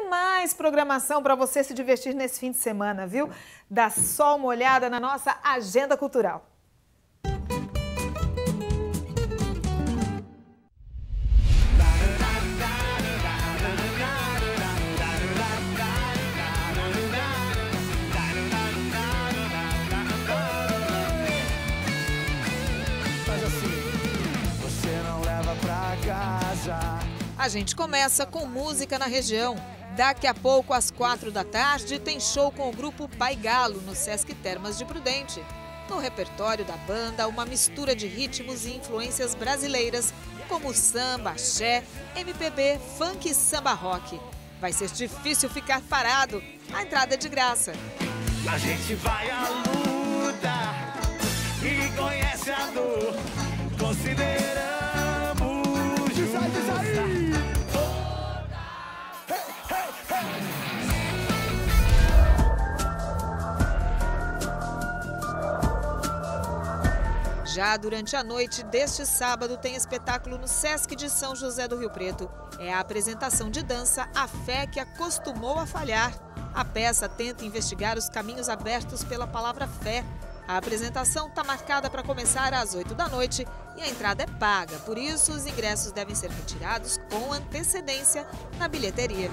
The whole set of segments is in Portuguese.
tem mais programação para você se divertir nesse fim de semana, viu? Dá só uma olhada na nossa agenda cultural. A gente começa com música na região. Daqui a pouco, às 4 da tarde, tem show com o grupo Pai Galo, no Sesc Termas de Prudente. No repertório da banda, uma mistura de ritmos e influências brasileiras, como samba, axé, MPB, funk e samba rock. Vai ser difícil ficar parado. A entrada é de graça. A gente vai à luta e conhece a dor, consideramos justa. Já durante a noite deste sábado tem espetáculo no Sesc de São José do Rio Preto. É a apresentação de dança A Fé que acostumou a falhar. A peça tenta investigar os caminhos abertos pela palavra fé. A apresentação está marcada para começar às 8 da noite e a entrada é paga. Por isso, os ingressos devem ser retirados com antecedência na bilheteria.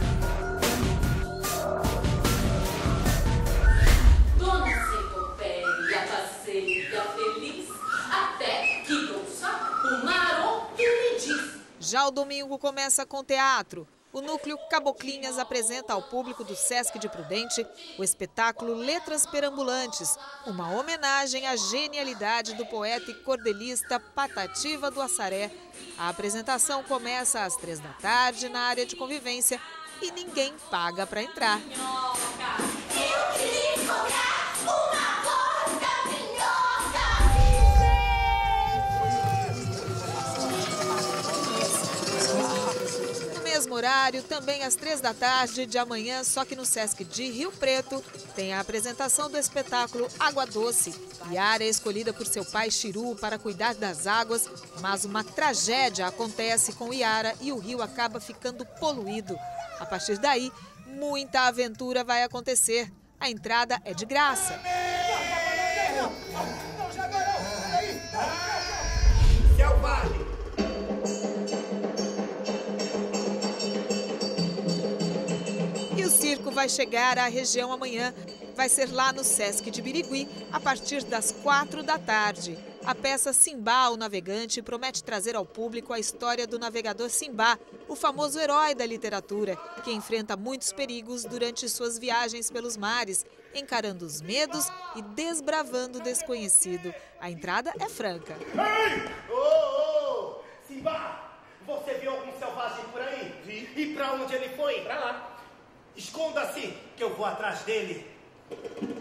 Já o domingo começa com teatro. O Núcleo Caboclinhas apresenta ao público do Sesc de Prudente o espetáculo Letras Perambulantes, uma homenagem à genialidade do poeta e cordelista Patativa do Assaré. A apresentação começa às 3 da tarde na área de convivência e ninguém paga para entrar. Mesmo horário, também às 3 da tarde de amanhã, só que no Sesc de Rio Preto, tem a apresentação do espetáculo Água Doce. Yara é escolhida por seu pai Chiru para cuidar das águas, mas uma tragédia acontece com Yara e o rio acaba ficando poluído. A partir daí, muita aventura vai acontecer. A entrada é de graça. O circo vai chegar à região amanhã. Vai ser lá no Sesc de Birigui, a partir das 4 da tarde. A peça Simbá, o Navegante, promete trazer ao público a história do navegador Simbá, o famoso herói da literatura, que enfrenta muitos perigos durante suas viagens pelos mares, encarando os medos e desbravando o desconhecido. A entrada é franca. Ei! Ô, Simbá, você viu algum selvagem por aí? Vi. E pra onde ele foi? Pra lá. Esconda-se, que eu vou atrás dele.